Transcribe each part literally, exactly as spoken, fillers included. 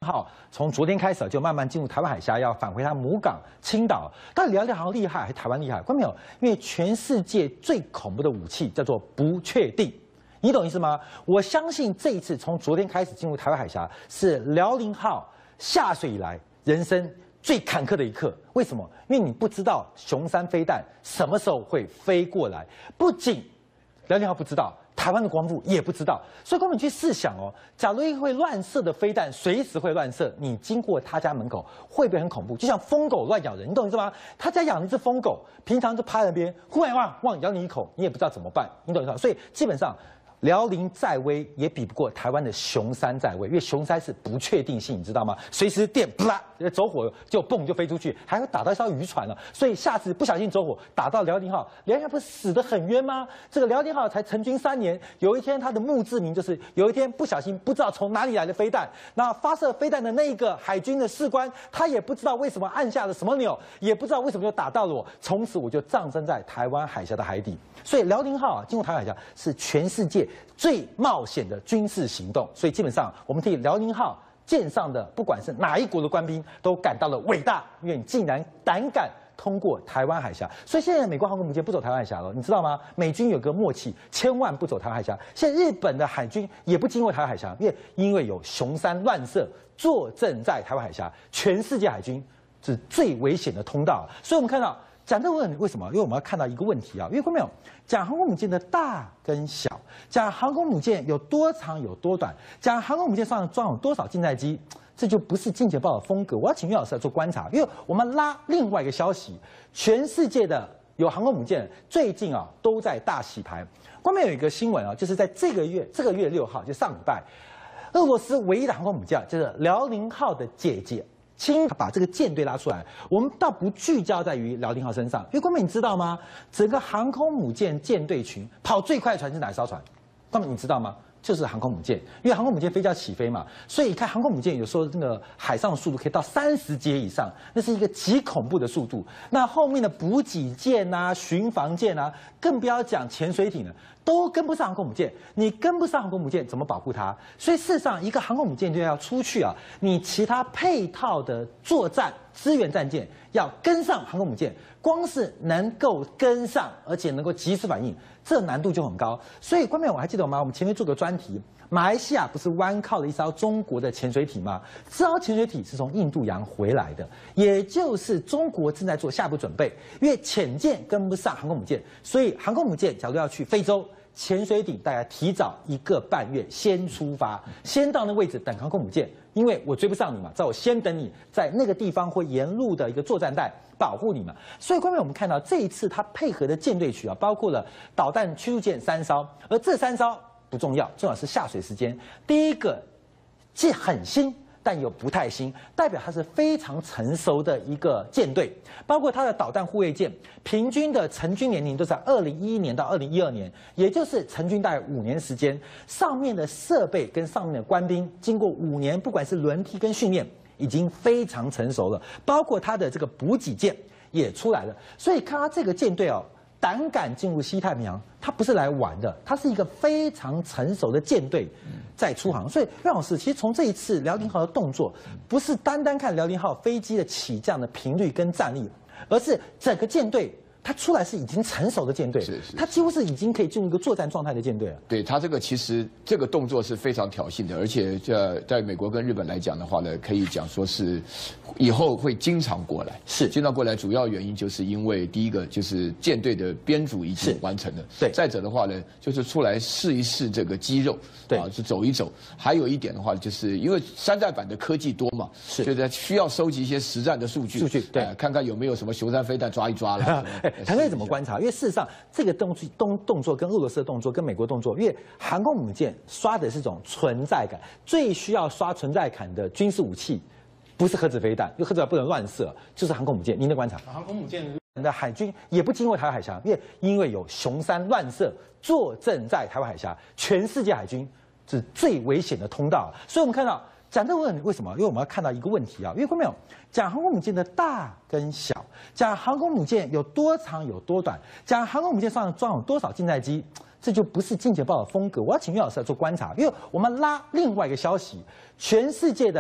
号从昨天开始就慢慢进入台湾海峡，要返回它母港青岛。到底辽宁号厉害还是台湾厉害？观众朋友，因为全世界最恐怖的武器叫做不确定，你懂意思吗？我相信这一次从昨天开始进入台湾海峡，是辽宁号下水以来人生最坎坷的一刻。为什么？因为你不知道雄三飞弹什么时候会飞过来，不仅辽宁号不知道。 台湾的国防部也不知道，所以观众去试想哦，假如一个会乱射的飞弹随时会乱射，你经过他家门口会不会很恐怖？就像疯狗乱咬人，你懂意思吗？他家养了一只疯狗，平常就趴在那边，忽然汪汪咬你一口，你也不知道怎么办，你懂意思吗？所以基本上。 辽宁在威也比不过台湾的雄三在威，因为雄三是不确定性，你知道吗？随时电啪走火就蹦就飞出去，还会打到一艘渔船了。所以下次不小心走火打到辽宁号，辽宁号不是死得很冤吗？这个辽宁号才成军三年，有一天它的墓志铭就是有一天不小心不知道从哪里来的飞弹，那发射飞弹的那一个海军的士官，他也不知道为什么按下了什么钮，也不知道为什么就打到了我，从此我就葬身在台湾海峡的海底。所以辽宁号啊进入台湾海峡是全世界 最冒险的军事行动，所以基本上我们替辽宁号舰上的不管是哪一国的官兵都感到了伟大，因为你竟然胆敢通过台湾海峡。所以现在美国航空母舰不走台湾海峡了，你知道吗？美军有个默契，千万不走台湾海峡。现在日本的海军也不经过台湾海峡，因为因为有雄三乱射坐镇在台湾海峡，全世界海军是最危险的通道。所以我们看到。 讲这个问题为什么？因为我们要看到一个问题啊，因为观众朋友讲航空母舰的大跟小，讲航空母舰有多长有多短，讲航空母舰上装有多少舰载机，这就不是《金钱报》的风格。我要请岳老师来做观察，因为我们拉另外一个消息，全世界的有航空母舰最近啊都在大洗牌。外面有一个新闻啊，就是在这个月这个月六号，就上礼拜，俄罗斯唯一的航空母舰就是辽宁号的姐姐。 亲把这个舰队拉出来，我们倒不聚焦在于辽宁号身上，因为观众你知道吗？整个航空母舰舰队群跑最快的船是哪艘船？观众你知道吗？就是航空母舰，因为航空母舰飞机要起飞嘛，所以你看航空母舰有时候那个海上的速度可以到三十节以上，那是一个极恐怖的速度。那后面的补给舰啊、巡防舰啊，更不要讲潜水艇了。 都跟不上航空母舰，你跟不上航空母舰，怎么保护它？所以事实上，一个航空母舰队要出去啊，你其他配套的作战支援战舰要跟上航空母舰，光是能够跟上，而且能够及时反应，这难度就很高。所以，观众朋友，我还记得吗？我们前面做个专题，马来西亚不是弯靠了一艘中国的潜水艇吗？这艘潜水艇是从印度洋回来的，也就是中国正在做下一步准备，因为潜舰跟不上航空母舰，所以航空母舰假如要去非洲。 潜水艇大概提早一个半月先出发，先到那位置等航空母舰，因为我追不上你嘛，在我先等你，在那个地方会沿路的一个作战带保护你嘛。所以，观众我们看到这一次它配合的舰队群啊，包括了导弹驱逐舰三艘，而这三艘不重要，重要是下水时间。第一个既很新。 但又不太新，代表它是非常成熟的一个舰队，包括它的导弹护卫舰，平均的成军年龄都在二零一一年到二零一二年，也就是成军大概五年时间。上面的设备跟上面的官兵，经过五年，不管是轮替跟训练，已经非常成熟了。包括它的这个补给舰也出来了，所以看它这个舰队哦。 胆敢进入西太平洋，它不是来玩的，它是一个非常成熟的舰队在出航。所以，岳老师，其实从这一次辽宁号的动作，不是单单看辽宁号飞机的起降的频率跟战力，而是整个舰队。 它出来是已经成熟的舰队，是是，它几乎是已经可以进入一个作战状态的舰队了。 对它这个其实这个动作是非常挑衅的，而且这在美国跟日本来讲的话呢，可以讲说是以后会经常过来， 是经常过来。主要原因就是因为第一个就是舰队的编组已经完成了， 对。 再者的话呢，就是出来试一试这个肌肉， 对啊，是走一走。还有一点的话，就是因为山寨版的科技多嘛， 是， 所以需要收集一些实战的数据， 数据对， 呃、看看有没有什么雄三飞弹抓一抓了。 谈谈怎么观察？因为事实上，这个动作动动作跟俄罗斯的动作跟美国动作，因为航空母舰刷的是种存在感，最需要刷存在感的军事武器，不是核子飞弹，因为核子飞弹不能乱射，就是航空母舰。您的观察？ 航空母舰的海军也不经过台湾海峡，因为因为有雄三乱射坐镇在台湾海峡，全世界海军是最危险的通道。所以我们看到。 讲这个问题为什么？因为我们要看到一个问题啊，因为观众朋友讲航空母舰的大跟小，讲航空母舰有多长有多短，讲航空母舰上装有多少舰载机，这就不是《金钱报》的风格。我要请岳老师来做观察，因为我们拉另外一个消息，全世界的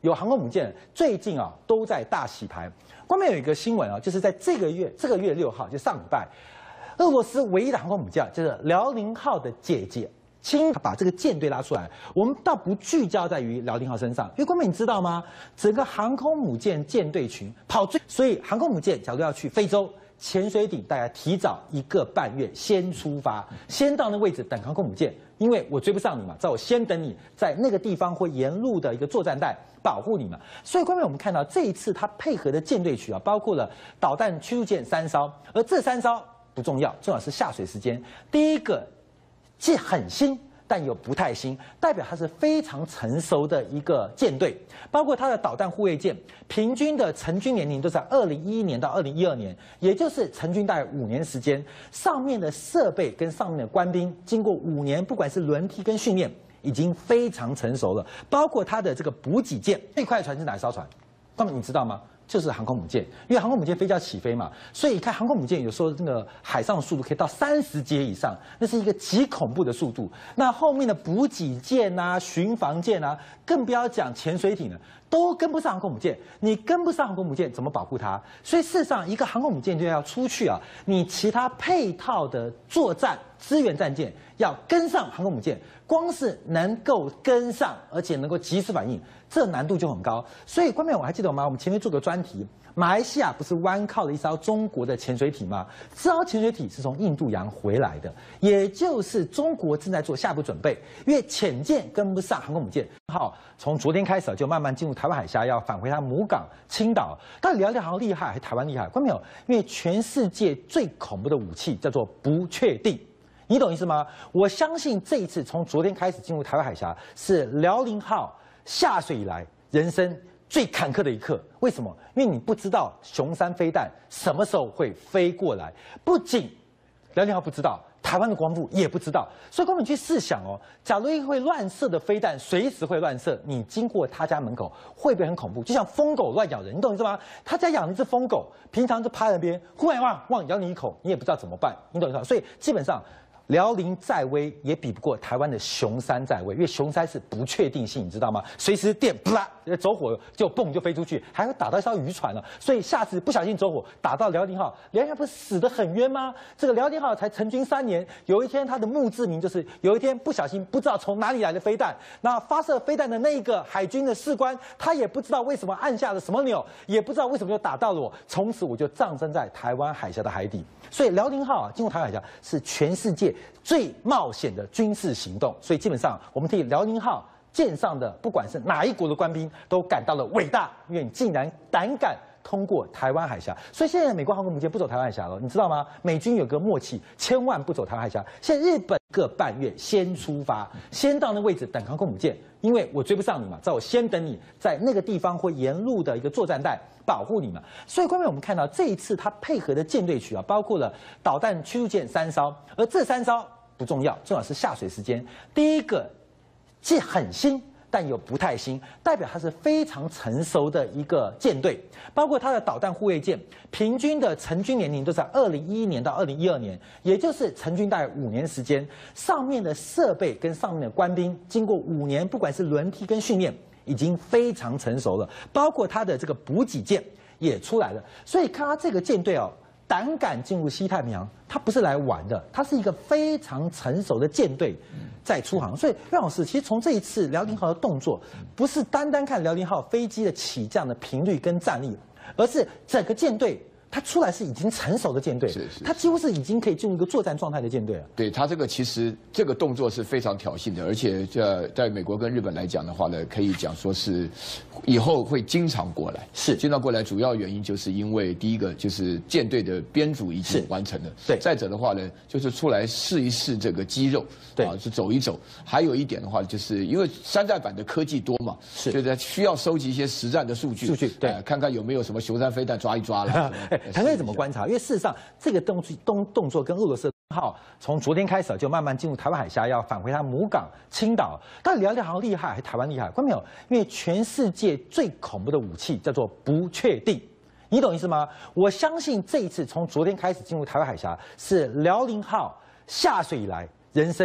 有航空母舰最近啊都在大洗牌。外面有一个新闻啊，就是在这个月这个月六号，就上礼拜，俄罗斯唯一的航空母舰就是辽宁号的姐姐。 亲把这个舰队拉出来，我们倒不聚焦在于辽宁号身上，因为观众你知道吗？整个航空母舰舰队群跑最，所以航空母舰假如要去非洲，潜水艇大概提早一个半月先出发，先到那位置等航空母舰，因为我追不上你嘛，在我先等你，在那个地方会沿路的一个作战带保护你嘛。所以观众我们看到这一次它配合的舰队群啊，包括了导弹驱逐舰三艘，而这三艘不重要，重要是下水时间。第一个。 既很新，但又不太新，代表它是非常成熟的一个舰队。包括它的导弹护卫舰，平均的成军年龄都在二零一一年到二零一二年，也就是成军大概五年时间。上面的设备跟上面的官兵，经过五年，不管是轮替跟训练，已经非常成熟了。包括它的这个补给舰，最快的船是哪一艘船？那么你知道吗？ 就是航空母舰，因为航空母舰飞机要起飞嘛，所以你看航空母舰有时候那个海上速度可以到三十节以上，那是一个极恐怖的速度。那后面的补给舰啊、巡防舰啊，更不要讲潜水艇了，都跟不上航空母舰。你跟不上航空母舰，怎么保护它？所以事实上，一个航空母舰就要出去啊，你其他配套的作战支援战舰要跟上航空母舰，光是能够跟上，而且能够及时反应。 这难度就很高，所以观众我还记得吗？我们前面做个专题，马来西亚不是弯靠了一艘中国的潜水艇吗？这艘潜水艇是从印度洋回来的，也就是中国正在做下一步准备，因为潜舰跟不上航空母舰。好，从昨天开始就慢慢进入台湾海峡，要返回它母港青岛。到底辽宁号厉害还是台湾厉害？观众朋友，因为全世界最恐怖的武器叫做不确定。 你懂意思吗？我相信这一次从昨天开始进入台湾海峡，是辽宁号下水以来人生最坎坷的一刻。为什么？因为你不知道雄三飞弹什么时候会飞过来，不仅辽宁号不知道，台湾的国防部也不知道。所以，观众去试想哦，假如一个会乱射的飞弹随时会乱射，你经过他家门口会不会很恐怖？就像疯狗乱咬人，你懂意思吗？他家养了一只疯狗，平常就趴在那边，忽然汪汪咬你一口，你也不知道怎么办，你懂意思吗？所以基本上。 辽宁在威也比不过台湾的雄三在威，因为雄三是不确定性，你知道吗？随时电啪走火就蹦就飞出去，还会打到一艘渔船了。所以下次不小心走火打到辽宁号，辽宁号不是死得很冤吗？这个辽宁号才成军三年，有一天它的墓志铭就是有一天不小心不知道从哪里来的飞弹，那发射飞弹的那一个海军的士官，他也不知道为什么按下了什么钮，也不知道为什么就打到了我，从此我就葬身在台湾海峡的海底。所以辽宁号啊进入台湾海峡是全世界 最冒险的军事行动，所以基本上我们替辽宁号舰上的不管是哪一国的官兵都感到了伟大，因为你竟然胆敢通过台湾海峡。所以现在美国航空母舰不走台湾海峡了，你知道吗？美军有个默契，千万不走台湾海峡。现在日本个半月先出发，先到那位置等航空母舰，因为我追不上你嘛，在我先等你，在那个地方会沿路的一个作战带。 保护你们，所以观众我们看到这一次它配合的舰队群啊，包括了导弹驱逐舰三艘，而这三艘不重要，重要是下水时间。第一个既很新，但又不太新，代表它是非常成熟的一个舰队。包括它的导弹护卫舰，平均的成军年龄都在二零一一年到二零一二年，也就是成军大概五年时间。上面的设备跟上面的官兵，经过五年，不管是轮替跟训练。 已经非常成熟了，包括它的这个补给舰也出来了，所以看它这个舰队哦，胆敢进入西太平洋，它不是来玩的，它是一个非常成熟的舰队在出航。所以岳老师，其实从这一次辽宁号的动作，不是单单看辽宁号飞机的起降的频率跟战力，而是整个舰队。 它出来是已经成熟的舰队， 是是， 它几乎是已经可以进入一个作战状态的舰队了。 对，它这个其实这个动作是非常挑衅的，而且这在美国跟日本来讲的话呢，可以讲说是以后会经常过来。 是， 经常过来，主要原因就是因为第一个就是舰队的编组已经完成了， 对。 再者的话呢，就是出来试一试这个肌肉， 对啊，就走一走。还有一点的话，就是因为山寨版的科技多嘛， 是， 就是需要收集一些实战的数据， 数据对、 呃，看看有没有什么雄三飞弹抓一抓了。 谈谈怎么观察？因为事实上，这个动作动动作跟俄罗斯号从昨天开始就慢慢进入台湾海峡，要返回它母港青岛。到底辽宁号厉害还是台湾厉害？观众朋友，因为全世界最恐怖的武器叫做不确定。你懂意思吗？我相信这一次从昨天开始进入台湾海峡，是辽宁号下水以来人生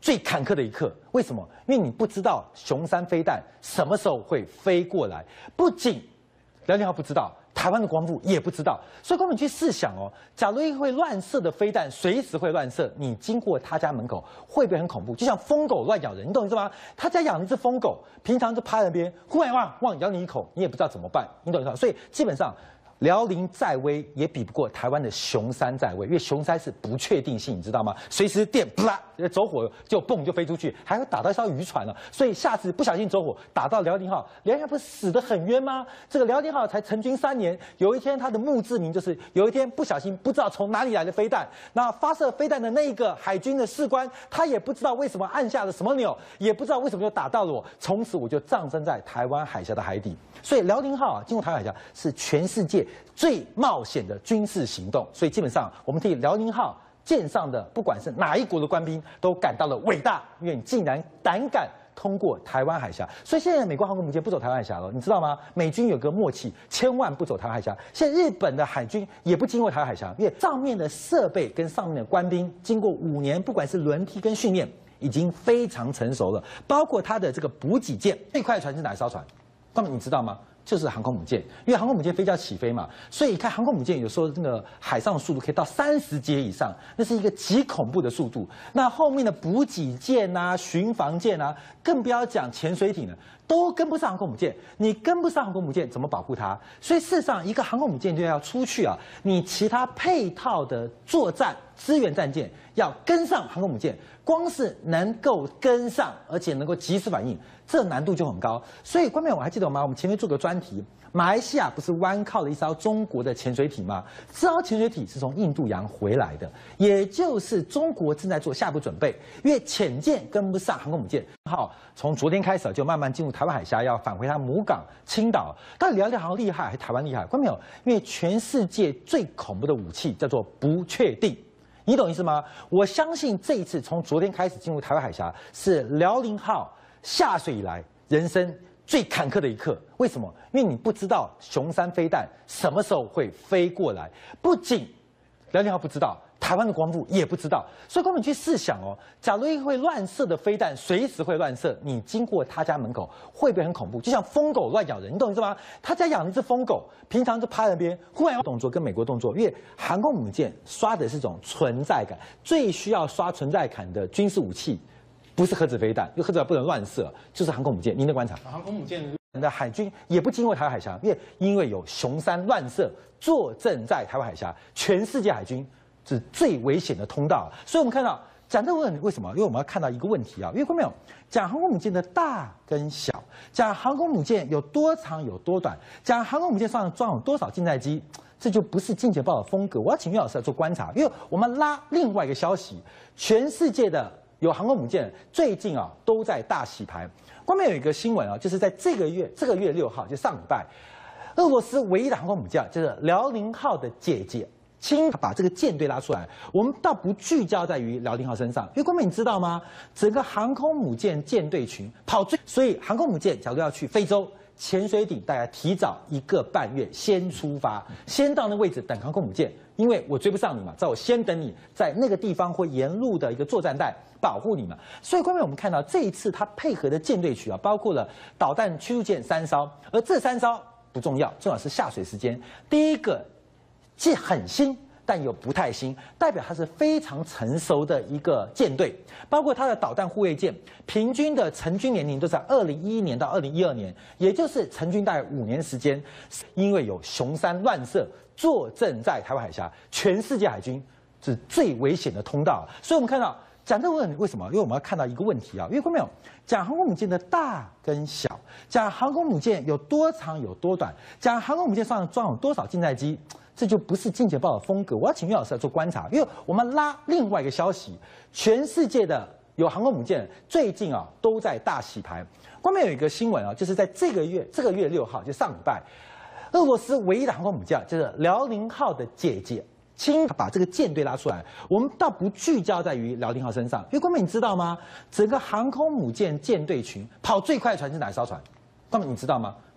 最坎坷的一刻。为什么？因为你不知道雄三飞弹什么时候会飞过来，不仅辽宁号不知道。 台湾的国防部也不知道，所以光你去试想哦，假如一个会乱射的飞弹随时会乱射，你经过他家门口会不会很恐怖？就像疯狗乱咬人，你懂意思吗？他家养一只疯狗，平常就趴在那边，忽然哇汪咬你一口，你也不知道怎么办，你懂意思吗？所以基本上。 辽宁在威也比不过台湾的雄三在威，因为雄三是不确定性，你知道吗？随时电啪走火就蹦就飞出去，还会打到一艘渔船了。所以下次不小心走火打到辽宁号，辽宁号不是死得很冤吗？这个辽宁号才成军三年，有一天它的墓志铭就是有一天不小心不知道从哪里来的飞弹，那发射飞弹的那一个海军的士官，他也不知道为什么按下了什么钮，也不知道为什么就打到了我，从此我就葬身在台湾海峡的海底。所以辽宁号啊进入台湾海峡是全世界。 最冒险的军事行动，所以基本上我们替辽宁号舰上的不管是哪一国的官兵都感到了伟大，因为你竟然胆敢通过台湾海峡。所以现在美国航空母舰不走台湾海峡了，你知道吗？美军有个默契，千万不走台湾海峡。现在日本的海军也不经过台湾海峡，因为上面的设备跟上面的官兵经过五年，不管是轮替跟训练，已经非常成熟了。包括它的这个补给舰，最快的船是哪一艘船？那么你知道吗？ 就是航空母舰，因为航空母舰飞机要起飞嘛，所以你看航空母舰有时候那个海上的速度可以到三十节以上，那是一个极恐怖的速度。那后面的补给舰啊、巡防舰啊，更不要讲潜水艇了，都跟不上航空母舰。你跟不上航空母舰，怎么保护它？所以事实上，一个航空母舰就要出去啊，你其他配套的作战支援战舰要跟上航空母舰，光是能够跟上，而且能够及时反应。 这难度就很高，所以观众朋友还记得吗？我们前面做个专题，马来西亚不是弯靠了一艘中国的潜水艇吗？这艘潜水艇是从印度洋回来的，也就是中国正在做下一步准备，因为潜舰跟不上航空母舰。好，从昨天开始就慢慢进入台湾海峡，要返回它母港青岛。到底辽宁号厉害还是台湾厉害？观众朋友，因为全世界最恐怖的武器叫做不确定。 你懂意思吗？我相信这一次从昨天开始进入台湾海峡，是辽宁号下水以来人生最坎坷的一刻。为什么？因为你不知道雄三飞弹什么时候会飞过来，不仅辽宁号不知道，台湾的国防部也不知道。所以，观众去试想哦，假如一个会乱射的飞弹随时会乱射，你经过他家门口会不会很恐怖？就像疯狗乱咬人，你懂意思吗？他家养一只疯狗，平常就趴在那边，忽然有动作跟美国动作，因为航空母舰刷的是种存在感，最需要刷存在感的军事武器。 不是核子飞弹，因为核子飞弹不能乱射，就是航空母舰。您的观察？ 航空母舰的海军也不经过台湾海峡，因为因为有雄三乱射坐镇在台湾海峡，全世界海军是最危险的通道。所以我们看到讲这个问题为什么？因为我们要看到一个问题啊，因为看到没有，讲航空母舰的大跟小，讲航空母舰有多长有多短，讲航空母舰上装有多少舰载机。 这就不是《金钱报》的风格。我要请岳老师来做观察，因为我们拉另外一个消息，全世界的有航空母舰最近啊都在大洗牌。外面有一个新闻啊，就是在这个月这个月六号，就上礼拜，俄罗斯唯一的航空母舰就是辽宁号的姐姐亲把这个舰队拉出来。我们倒不聚焦在于辽宁号身上，因为观众你知道吗？整个航空母舰舰队群跑最，所以航空母舰假如要去非洲。 潜水艇大概提早一个半月先出发，先到那位置等航空母舰，因为我追不上你嘛，在我先等你，在那个地方会沿路的一个作战带保护你嘛。所以，观众我们看到这一次它配合的舰队群啊，包括了导弹驱逐舰三艘，而这三艘不重要，重要是下水时间。第一个既很新。 但又不太新，代表它是非常成熟的一个舰队，包括它的导弹护卫舰，平均的成军年龄都在二零一一年到二零一二年，也就是成军大概五年时间。因为有雄三乱射坐镇在台湾海峡，全世界海军是最危险的通道。所以我们看到讲这个问题为什么？因为我们要看到一个问题啊，因为观众朋友讲航空母舰的大跟小，讲航空母舰有多长有多短，讲航空母舰上装有多少舰载机。 这就不是《金钱报》的风格。我要请岳老师来做观察，因为我们拉另外一个消息，全世界的有航空母舰最近啊都在大洗牌。外面有一个新闻啊，就是在这个月这个月六号，就上礼拜，俄罗斯唯一的航空母舰就是辽宁号的姐姐亲把这个舰队拉出来。我们倒不聚焦在于辽宁号身上，因为观众你知道吗？整个航空母舰舰队群跑最快的船是哪一艘船？观众你知道吗？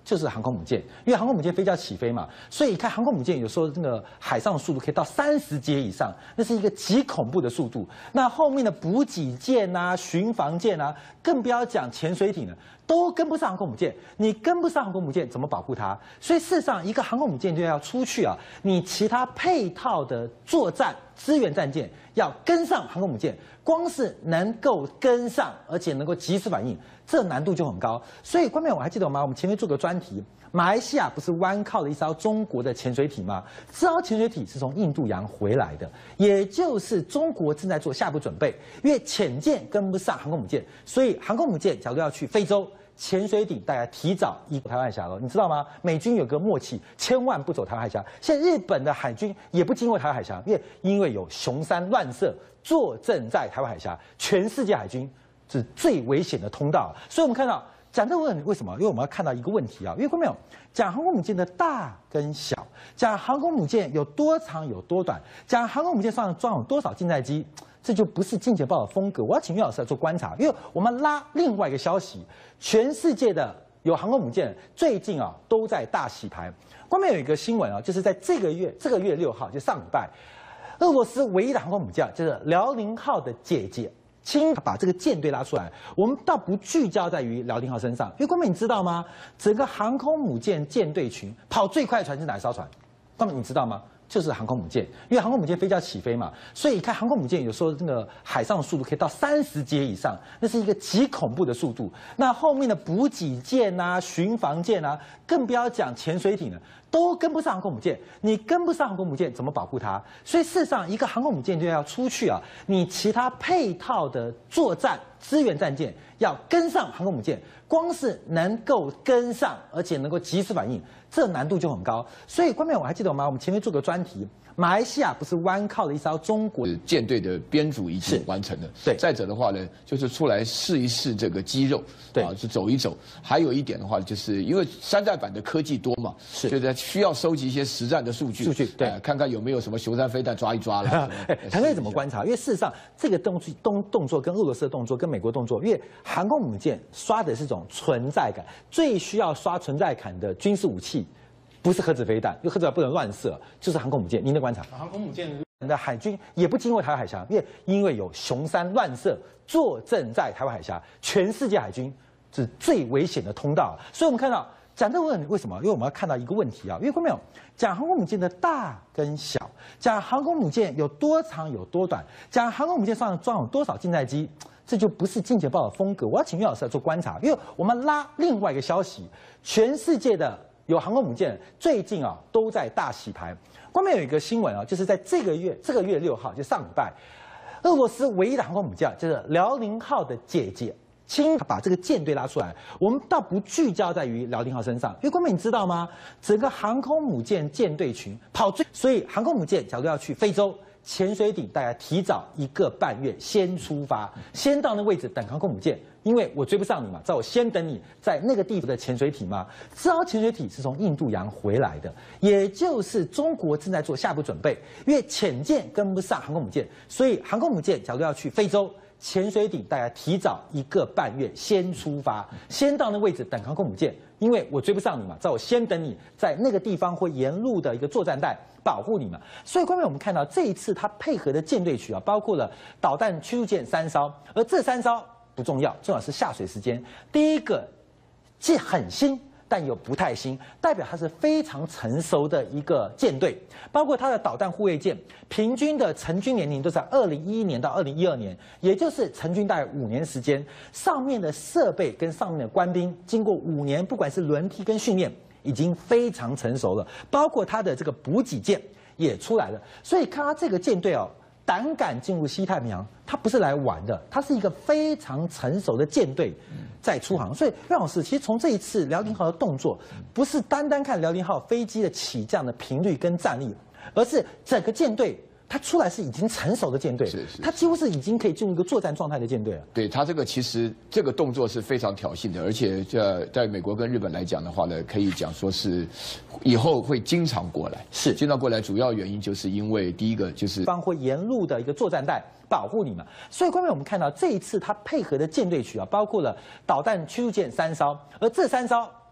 就是航空母舰，因为航空母舰飞机要起飞嘛，所以你看航空母舰有时候那个海上速度可以到三十节以上，那是一个极恐怖的速度。那后面的补给舰啊、巡防舰啊，更不要讲潜水艇了，都跟不上航空母舰。你跟不上航空母舰，怎么保护它？所以事实上，一个航空母舰就要出去啊，你其他配套的作战支援战舰要跟上航空母舰，光是能够跟上，而且能够及时反应，这难度就很高。所以，观众朋友，我还记得吗？我们前面做个专题，马来西亚不是弯靠了一艘中国的潜水艇吗？这艘潜水艇是从印度洋回来的，也就是中国正在做下一步准备，因为潜舰跟不上航空母舰，所以航空母舰假如要去非洲，潜水艇大概提早一台湾海峡了，你知道吗？美军有个默契，千万不走台湾海峡。现在日本的海军也不经过台湾海峡，因为因为有熊山乱射坐镇在台湾海峡，全世界海军是最危险的通道。所以我们看到讲这个问题为什么？因为我们要看到一个问题啊，因为观众朋友讲航空母舰的大跟小，讲航空母舰有多长有多短，讲航空母舰上装有多少舰载机。这就不是《金钱报》的风格。我要请岳老师来做观察，因为我们拉另外一个消息，全世界的有航空母舰最近啊都在大洗牌。外面有一个新闻啊，就是在这个月这个月六号，就上礼拜，俄罗斯唯一的航空母舰就是辽宁号的姐姐亲把这个舰队拉出来。我们倒不聚焦在于辽宁号身上，因为观众你知道吗？整个航空母舰舰队群跑最快的船是哪艘船？观众你知道吗？就是航空母舰，因为航空母舰飞机要起飞嘛，所以你看航空母舰有时候那个海上速度可以到三十节以上，那是一个极恐怖的速度。那后面的补给舰啊、巡防舰啊，更不要讲潜水艇了，都跟不上航空母舰。你跟不上航空母舰，怎么保护它？所以事实上，一个航空母舰就要出去啊，你其他配套的作战支援战舰要跟上航空母舰，光是能够跟上，而且能够及时反应，这难度就很高。所以，观众朋友，我还记得吗？我们前面做个专题，马来西亚不是弯靠了一艘中国舰队的编组已经完成了。 对。 再者的话呢，就是出来试一试这个肌肉， 对啊，是走一走。还有一点的话，就是因为山寨版的科技多嘛， 是， 就在需要收集一些实战的数据， 数据对、 呃，看看有没有什么熊山飞弹抓一抓了。 谈可以怎么观察？因为事实上，这个动作动动作跟俄罗斯的动作跟美国动作，因为航空母舰刷的是种存在感，最需要刷存在感的军事武器。不是核子飞弹，因为核子飞弹不能乱射，就是航空母舰。您的观察？ 航空母舰的海军也不经过台湾海峡，因为因为有熊山乱射坐镇在台湾海峡，全世界海军是最危险的通道。所以我们看到讲这个问题为什么？因为我们要看到一个问题啊，因为观众朋友讲航空母舰的大跟小，讲航空母舰有多长有多短，讲航空母舰上装有多少舰载机。这就不是《金钱报》的风格。我要请岳老师来做观察，因为我们拉另外一个消息，全世界的有航空母舰最近啊都在大洗牌。外面有一个新闻啊，就是在这个月这个月六号，就上礼拜，俄罗斯唯一的航空母舰就是辽宁号的姐姐亲把这个舰队拉出来。我们倒不聚焦在于辽宁号身上，因为观众你知道吗？整个航空母舰舰队群跑最，所以航空母舰假如要去非洲。潜水艇大概提早一个半月先出发，先到那位置等航空母舰，因为我追不上你嘛，在我先等你在那个地方的潜水艇嘛。这艘潜水艇是从印度洋回来的，也就是中国正在做下一步准备，因为潜舰跟不上航空母舰，所以航空母舰假如要去非洲。潜水艇大概提早一个半月先出发，先到那位置等航空母舰，因为我追不上你嘛，在我先等你在那个地方或沿路的一个作战带保护你嘛。所以，观众我们看到这一次它配合的舰队群啊，包括了导弹驱逐舰三艘，而这三艘不重要，重要是下水时间。第一个既很新。但又不太新，代表它是非常成熟的一个舰队，包括它的导弹护卫舰，平均的成军年龄都在二零一一年到二零一二年，也就是成军大概五年时间。上面的设备跟上面的官兵，经过五年，不管是轮替跟训练，已经非常成熟了。包括它的这个补给舰也出来了，所以看它这个舰队哦。胆敢进入西太平洋，它不是来玩的，它是一个非常成熟的舰队在出航。所以，岳老师，其实从这一次辽宁号的动作，不是单单看辽宁号飞机的起降的频率跟战力，而是整个舰队它出来是已经成熟的舰队， 是是， 它几乎是已经可以进入一个作战状态的舰队了。 对，它这个其实这个动作是非常挑衅的，而且这在美国跟日本来讲的话呢，可以讲说是以后会经常过来， 是经常过来，主要原因就是因为第一个就是方会沿路的一个作战带保护你嘛。所以，观众我们看到这一次它配合的舰队群啊，包括了导弹驱逐舰三艘，而这三艘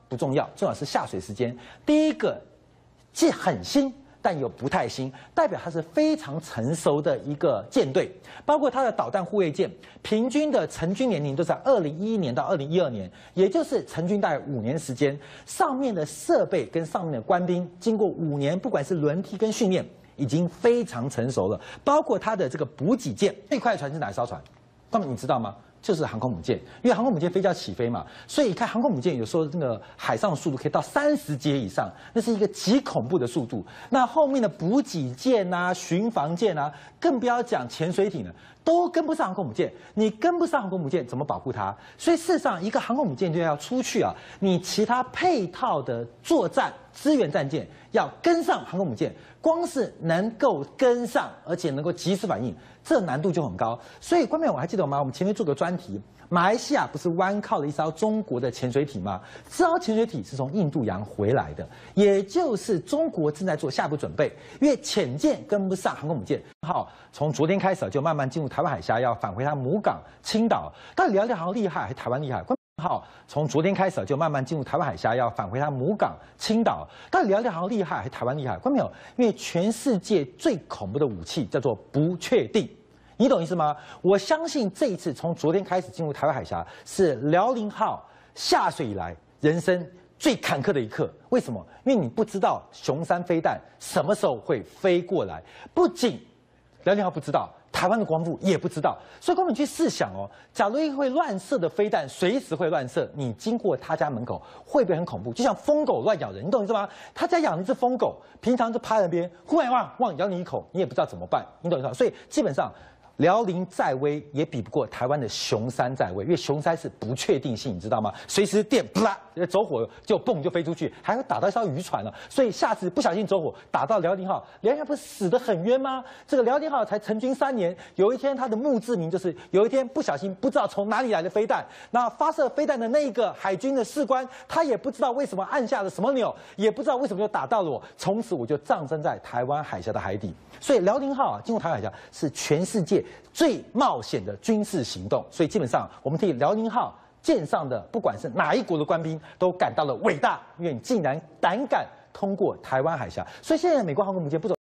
不重要，重要是下水时间。第一个，既很新。 但又不太新，代表它是非常成熟的一个舰队，包括它的导弹护卫舰，平均的成军年龄都在二零一一年到二零一二年，也就是成军大概五年时间。上面的设备跟上面的官兵，经过五年，不管是轮替跟训练，已经非常成熟了。包括它的这个补给舰，最快的船是哪一艘船？那么你知道吗？ 就是航空母舰，因为航空母舰飞机要起飞嘛，所以你看航空母舰有时候那个海上速度可以到三十节以上，那是一个极恐怖的速度。那后面的补给舰啊、巡防舰啊，更不要讲潜水艇了，都跟不上航空母舰。你跟不上航空母舰，怎么保护它？所以事实上，一个航空母舰就要出去啊，你其他配套的作战支援战舰要跟上航空母舰，光是能够跟上，而且能够及时反应。 这难度就很高，所以观众朋友，我还记得吗？我们前面做个专题，马来西亚不是弯靠了一艘中国的潜水艇吗？这艘潜水艇是从印度洋回来的，也就是中国正在做下一步准备，因为潜舰跟不上航空母舰。好，从昨天开始就慢慢进入台湾海峡，要返回它母港青岛。到底辽宁航厉害还是台湾厉害？好，从昨天开始就慢慢进入台湾海峡，要返回它母港青岛。到底辽宁航厉害还是台湾厉害？观众朋友，因为全世界最恐怖的武器叫做不确定。 你懂意思吗？我相信这一次从昨天开始进入台湾海峡，是辽宁号下水以来人生最坎坷的一刻。为什么？因为你不知道雄三飞弹什么时候会飞过来，不仅辽宁号不知道，台湾的国防部也不知道。所以，观众你去试想哦，假如一个会乱射的飞弹随时会乱射，你经过他家门口会不会很恐怖？就像疯狗乱咬人，你懂意思吗？他家养了一只疯狗，平常就趴在那边，忽然汪汪咬你一口，你也不知道怎么办，你懂意思吗？所以基本上。 辽宁在威也比不过台湾的雄三在威，因为雄三是不确定性，你知道吗？随时电啪走火就蹦就飞出去，还会打到一艘渔船了。所以下次不小心走火打到辽宁号，辽宁号不是死得很冤吗？这个辽宁号才成军三年，有一天它的墓志铭就是有一天不小心不知道从哪里来的飞弹，那发射飞弹的那个海军的士官，他也不知道为什么按下了什么钮，也不知道为什么就打到了我，从此我就葬身在台湾海峡的海底。所以辽宁号啊进入台湾海峡是全世界 最冒险的军事行动，所以基本上我们替辽宁号舰上的不管是哪一国的官兵都感到了伟大，因为你竟然胆敢通过台湾海峡，所以现在美国航空母舰不走。